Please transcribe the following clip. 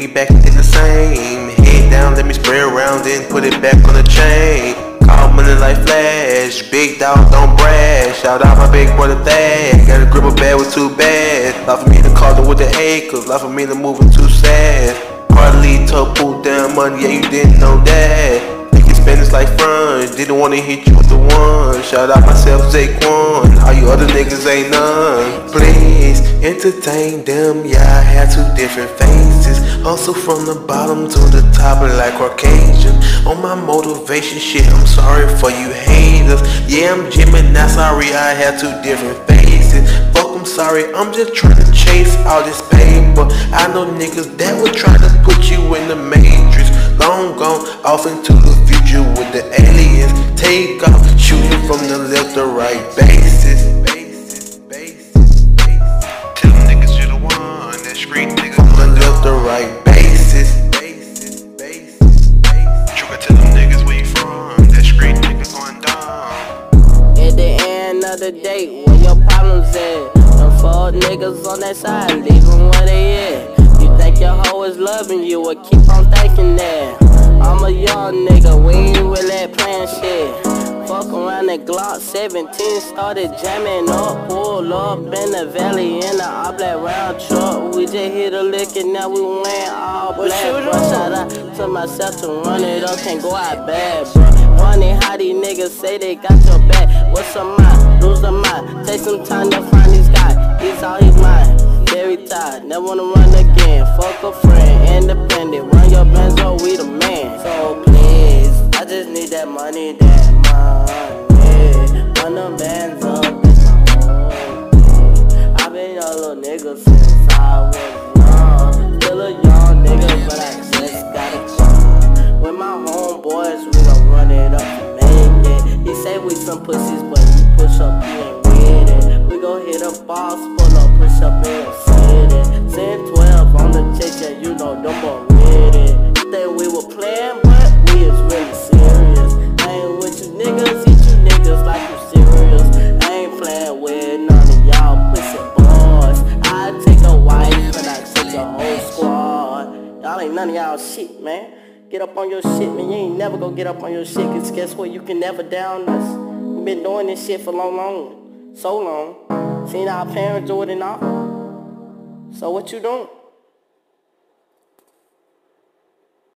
me back in the same. Head down, let me spray around, then put it back on the chain. Call money like flash, big dog don't brag. Shout out my big brother Thad. Got a grip of bad with 2 bags. Lot for me to call it with the acres, lot for me to move it too sad. Hardly to pull down money, yeah, you didn't know that. Think you spend this like fun, didn't wanna hit you with the one. Shout out myself, Zaquan, all you other niggas ain't none. Please entertain them, yeah, I had 2 different faces. Hustle from the bottom to the top like Caucasian. On my motivation shit, I'm sorry for you haters. Yeah, I'm Jimmy, not sorry, I had 2 different faces. Fuck, I'm sorry, I'm just trying to chase all this paper. I know niggas that would try to put you in the matrix. Long gone off into the future with the aliens. Take off, shooting from the left to right bases. Tell them niggas you the one, that street nigga from the left to right bases. Trigger tell them niggas where you from, that street nigga going down. At the end of the day, where your problems at? Them 4 niggas on that side, leave them where they at. You think your hoe is loving you, or keep on thinking that. I'm a young nigga, we ain't really playing shit. Fuck around that Glock 17, started jamming up. Pull up in the valley in the all black round truck. We just hit a lick and now we went all black. Shout out to myself to run it up, can't go out bad, bro. Funny how these niggas say they got your back. What's a mind? Lose a mind. Take some time to find these guys. He's all he's mine. Very tired, never wanna run again. Fuck a friend, independent. Run your bands up, we the man. So please, I just need that money, that money. Run them bands up, it's my whole thing. I've been a little nigga since I was young. Still a young nigga, but I just gotta come. With my homeboys, we gon' run it up and make it. He say we some pussies, but he push up, he ain't with it. We gon' hit a boss, pull up, push up in the city. Send 12 on the chase, yeah, you know them boys with it. You think we were playing, but we is really serious. I ain't with you niggas, eat you niggas like you serious. I ain't playing with none of y'all pussy boys. I take a wife and I take a whole squad. Y'all ain't none of y'all shit, man. Get up on your shit, man. You ain't never gonna get up on your shit, cause guess what? You can never down us. We been doing this shit for so long. Seen our parents do it and all. So what you doing?